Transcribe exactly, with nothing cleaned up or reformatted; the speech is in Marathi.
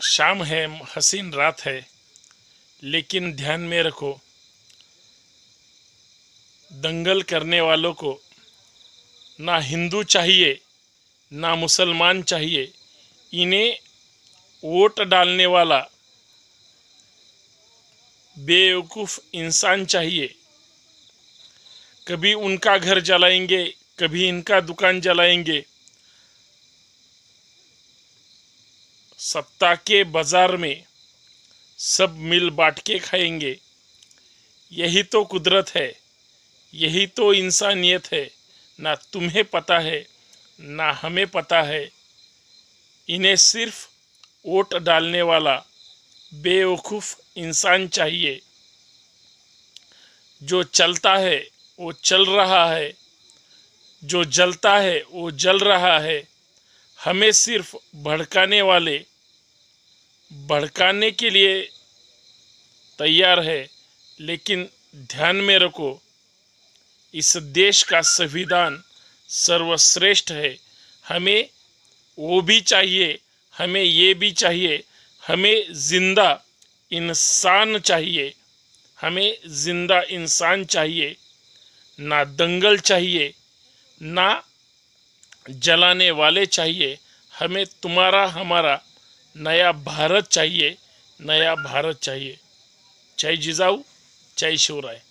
शाम है, हसीन रात है, लेकिन ध्यान में रखो, दंगल करने वालों को ना हिंदू चाहिए ना मुसलमान चाहिए। इन्हें वोट डालने वाला बेवकूफ़ इंसान चाहिए। कभी उनका घर जलाएंगे, कभी इनका दुकान जलाएंगे। सत्ता के बाजार में सब मिल बांट के खाएंगे। यही तो कुदरत है, यही तो इंसानियत है। ना तुम्हें पता है ना हमें पता है। इन्हें सिर्फ वोट डालने वाला बेवकूफ़ इंसान चाहिए। जो चलता है वो चल रहा है, जो जलता है वो जल रहा है। हमें सिर्फ भड़काने वाले भड़काने के लिए तैयार है। लेकिन ध्यान में रखो, इस देश का संविधान सर्वश्रेष्ठ है। हमें वो भी चाहिए, हमें ये भी चाहिए। हमें जिंदा इंसान चाहिए, हमें जिंदा इंसान चाहिए। ना दंगल चाहिए, ना जलाने वाले चाहिए। हमें तुम्हारा हमारा नया भारत चाहिए, नया भारत चाहिए। जय जिजाऊ, जय शिवराय।